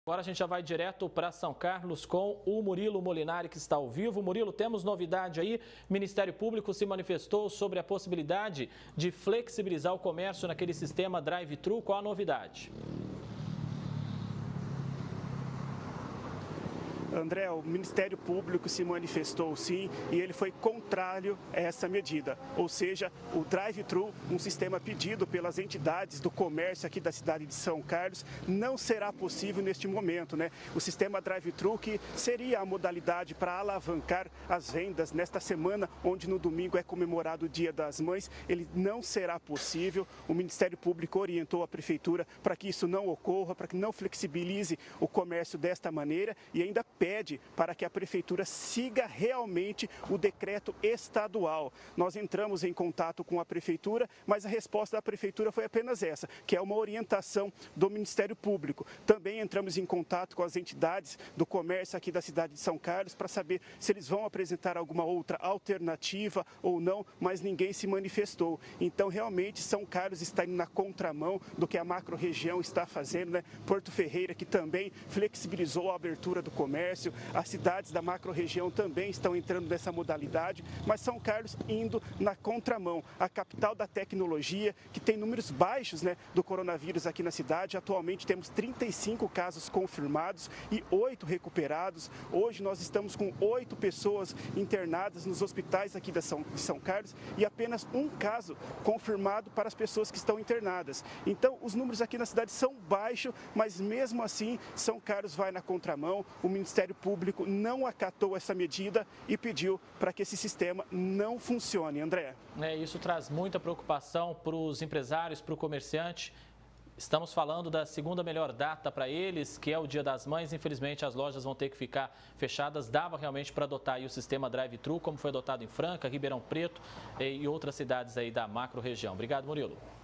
Agora a gente já vai direto para São Carlos com o Murilo Molinari, que está ao vivo. Murilo, temos novidade aí. O Ministério Público se manifestou sobre a possibilidade de flexibilizar o comércio naquele sistema drive-thru. Qual a novidade? André, o Ministério Público se manifestou sim e ele foi contrário a essa medida. Ou seja, o drive-thru, um sistema pedido pelas entidades do comércio aqui da cidade de São Carlos, não será possível neste momento, né? O sistema drive-thru, que seria a modalidade para alavancar as vendas nesta semana, onde no domingo é comemorado o Dia das Mães, ele não será possível. O Ministério Público orientou a Prefeitura para que isso não ocorra, para que não flexibilize o comércio desta maneira e ainda pede para que a Prefeitura siga realmente o decreto estadual. Nós entramos em contato com a Prefeitura, mas a resposta da Prefeitura foi apenas essa, que é uma orientação do Ministério Público. Também entramos em contato com as entidades do comércio aqui da cidade de São Carlos para saber se eles vão apresentar alguma outra alternativa ou não, mas ninguém se manifestou. Então, realmente, São Carlos está indo na contramão do que a macro-região está fazendo, né? Porto Ferreira, que também flexibilizou a abertura do comércio, as cidades da macro-região também estão entrando nessa modalidade, mas São Carlos indo na contramão. A capital da tecnologia, que tem números baixos, né, do coronavírus aqui na cidade. Atualmente temos 35 casos confirmados e 8 recuperados. Hoje nós estamos com 8 pessoas internadas nos hospitais aqui de São Carlos e apenas um caso confirmado para as pessoas que estão internadas. Então, os números aqui na cidade são baixos, mas mesmo assim, São Carlos vai na contramão. O Ministério Público não acatou essa medida e pediu para que esse sistema não funcione. André. Isso traz muita preocupação para os empresários, para o comerciante. Estamos falando da segunda melhor data para eles, que é o Dia das Mães. Infelizmente, as lojas vão ter que ficar fechadas. Dava realmente para adotar aí o sistema drive-thru, como foi adotado em Franca, Ribeirão Preto e outras cidades aí da macro-região. Obrigado, Murilo.